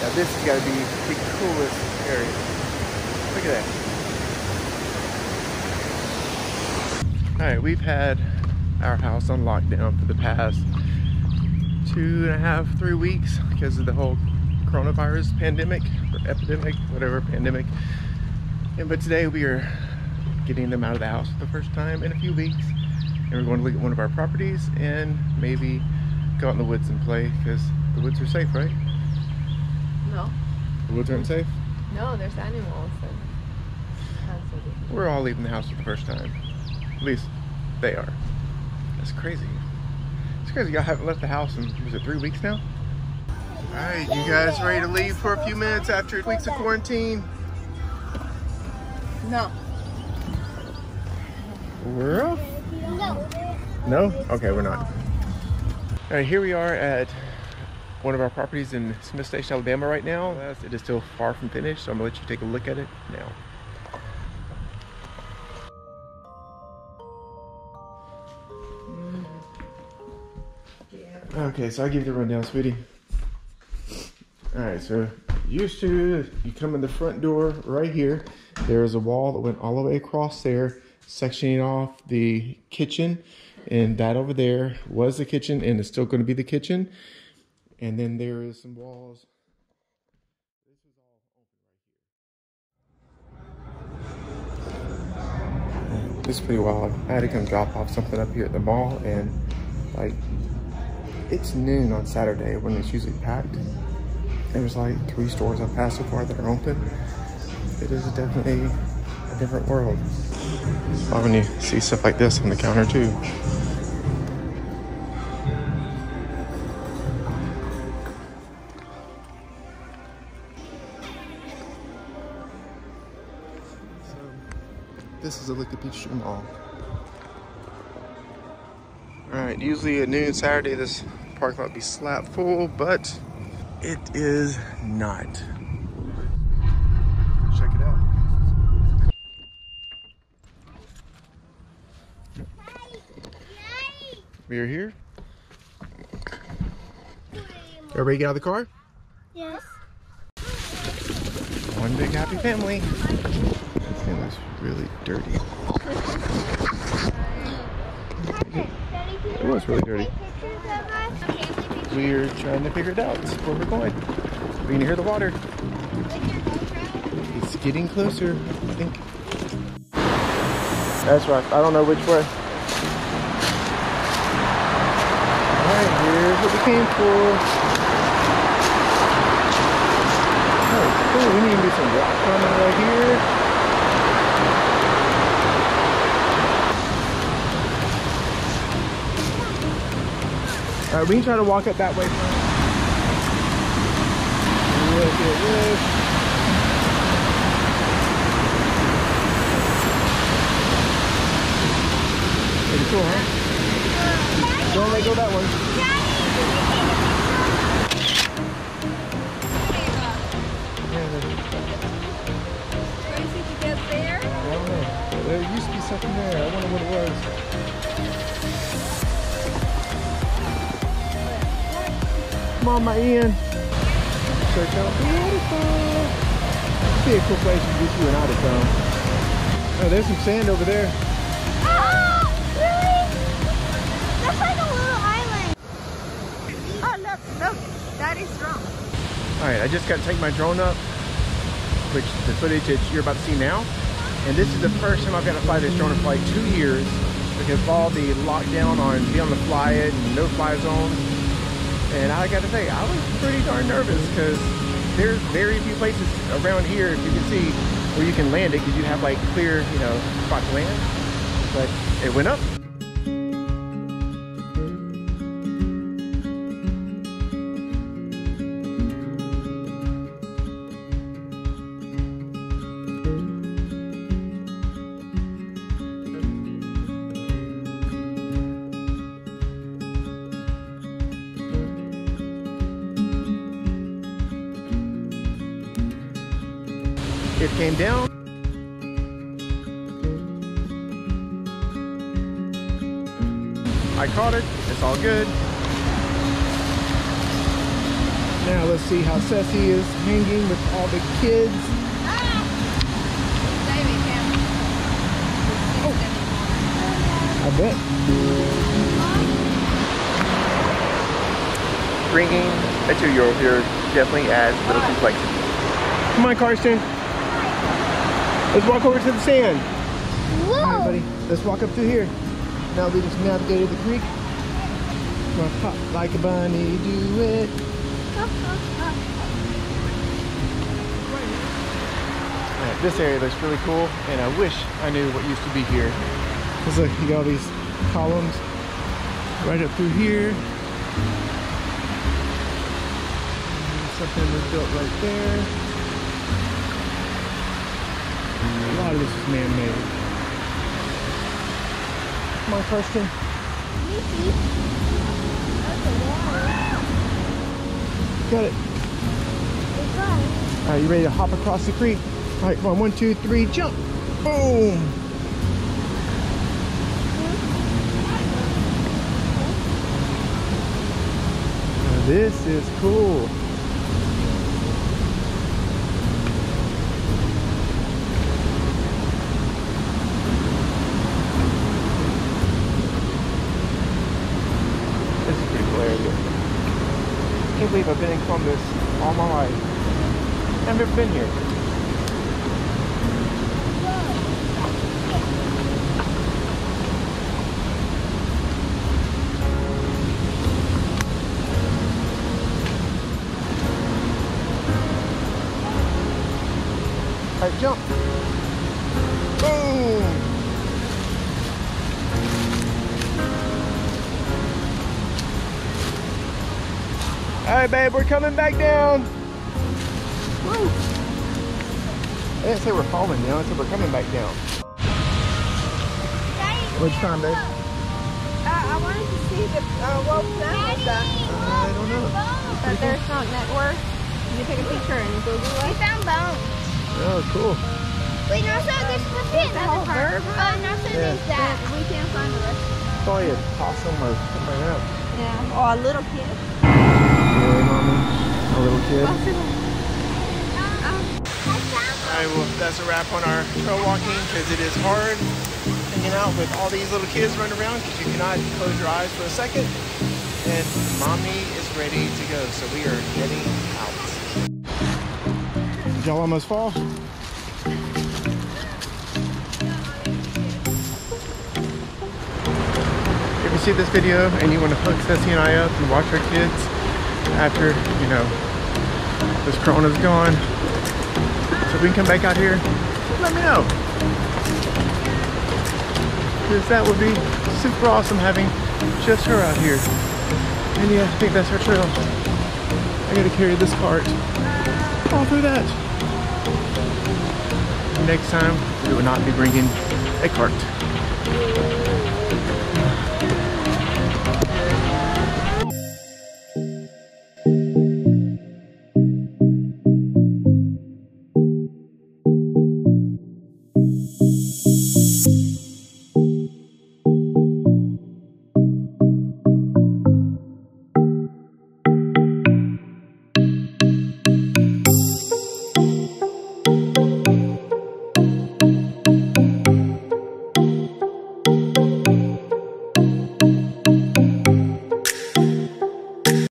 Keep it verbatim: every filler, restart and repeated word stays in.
Now this has got to be the coolest area. Look at that. All right, we've had our house on lockdown for the past two and a half, three weeks because of the whole coronavirus pandemic or epidemic, whatever pandemic. And but today we are getting them out of the house for the first time in a few weeks, and we're going to look at one of our properties and maybe go out in the woods and play because the woods are safe, right? No. The woods aren't safe? No, there's animals. And we're all leaving the house for the first time. At least they are. That's crazy. It's crazy y'all haven't left the house in, was it three weeks now? Alright, you guys ready to leave for a few minutes after weeks of quarantine? No. We're off? No. No? Okay, we're not. Alright, here we are at one of our properties in Smith Station, Alabama right now. It is still far from finished, so I'm gonna let you take a look at it now. Okay, so I'll give you the rundown, sweetie. Alright, so used to, you come in the front door right here. There is a wall that went all the way across there, sectioning off the kitchen. And that over there was the kitchen, and it's still going to be the kitchen. And then there is some walls. This is all open right here. This is pretty wild. I had to come drop off something up here at the mall, and like, it's noon on Saturday when it's usually packed. There's like three stores I've passed so far that are open. It is definitely a different world. It's fun when you see stuff like this on the counter too. So, this is a look at Peachtree Mall. Alright, usually at noon Saturday this parking lot would be slap full, but it is not. Check it out. We are here. Everybody get out of the car? Yes. One big happy family. It looks really dirty. It was really dirty. We're trying to figure it out. This is where we're going. We can hear the water. It's getting closer, I think. That's right. I don't know which way. Alright, here's what we came for. Oh, cool. We need to do some rock climbing right here. Alright, we can try to walk up that way first. Look at this. Pretty cool, huh? Don't let go of that one. Crazy to get there? I don't know. There used to be something there. I wonder what it was. Come on, my Ian. Check out the waterfall. Be a cool place to get you and out of town. Oh, there's some sand over there. Oh, really? That's like a little island. Oh, look, look. That is wrong. All right, I just got to take my drone up, which the footage that you're about to see now. And this is the first time I've got to fly this drone in like two years because of all the lockdown on being able to fly it and no fly zones. And I got to say, I was pretty darn nervous because there's very few places around here, if you can see, where you can land it because you have like clear, you know, spot to land. But it went up. It came down. I caught it. It's all good. Now let's see how Ceci is hanging with all the kids. I bet. Bringing a two-year-old here definitely adds a little complexity. Come on, Karsten. Let's walk over to the sand. Whoa. All right, buddy. Let's walk up through here. Now we just navigated the creek. Come on, hop like a bunny, do it. Right, this area looks really cool, and I wish I knew what used to be here. Because look, you got all these columns right up through here. And something was built right there. A lot of this is man-made. Come on, Karsten. Got it. All right, you ready to hop across the creek? All right, come on, one, two, three, jump. Boom. Now this is cool. This is pretty cool area. I can't believe I've been in Columbus all my life. I've never been here. All right, jump. Boom. All right, babe, we're coming back down. Woo. I didn't say we're falling down, I said we're coming back down. What'd you find, babe? Uh, I wanted to see the uh, rope that was done. I don't know. But there's not network. You take a picture and Google We it. found bones. Oh, cool. Wait, no, so there's supposed to be another part. Oh, no, so Yeah. there's that. We can't find the rest. Probably a possum or something like that. Yeah. Oh, a little kid. Really, mommy? A little kid? Alright, well, that's a wrap on our trail walking because it is hard hanging out with all these little kids running around because you cannot close your eyes for a second. And mommy is ready to go, so we are heading out. Did y'all almost fall? If you see this video and you want to hook Ceci and I up and watch our kids after, you know, this corona's gone, so we can come back out here, let me know. Because that would be super awesome having just her out here. And yeah, I think that's our trail. I gotta carry this cart all through that. Next time, we will not be bringing a cart.